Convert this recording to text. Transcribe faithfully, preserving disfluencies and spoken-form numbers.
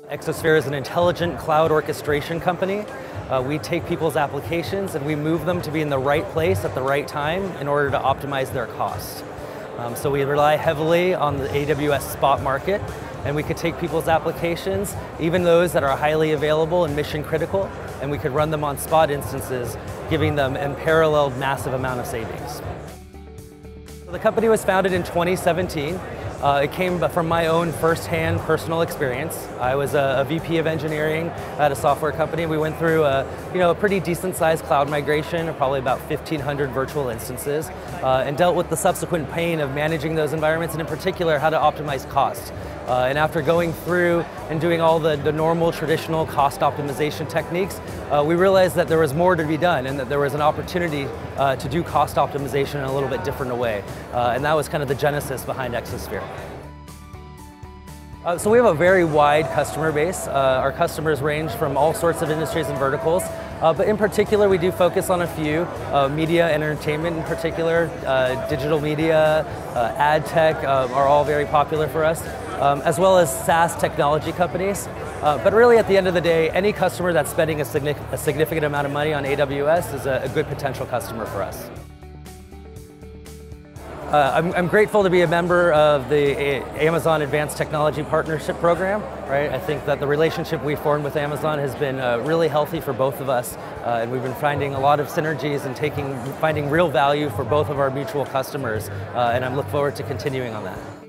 Xosphere is an intelligent cloud orchestration company. Uh, we take people's applications and we move them to be in the right place at the right time in order to optimize their cost. Um, so we rely heavily on the A W S spot market, and we could take people's applications, even those that are highly available and mission critical, and we could run them on spot instances, giving them unparalleled massive amount of savings. So the company was founded in twenty seventeen. Uh, it came from my own first-hand personal experience. I was a, a V P of engineering at a software company. We went through a, you know, a pretty decent-sized cloud migration of probably about fifteen hundred virtual instances, uh, and dealt with the subsequent pain of managing those environments, and in particular, how to optimize cost. Uh, and after going through and doing all the, the normal traditional cost optimization techniques, uh, we realized that there was more to be done and that there was an opportunity uh, to do cost optimization in a little bit different way. Uh, and that was kind of the genesis behind Xosphere. Uh, so we have a very wide customer base. Uh, our customers range from all sorts of industries and verticals, uh, but in particular we do focus on a few. Uh, media and entertainment in particular, uh, digital media, uh, ad tech uh, are all very popular for us, um, as well as SaaS technology companies. Uh, but really at the end of the day, any customer that's spending a, significant, a significant amount of money on A W S is a, a good potential customer for us. Uh, I'm, I'm grateful to be a member of the Amazon Advanced Technology Partnership Program. Right, I think that the relationship we formed with Amazon has been uh, really healthy for both of us, uh, and we've been finding a lot of synergies and taking, finding real value for both of our mutual customers, uh, and I look forward to continuing on that.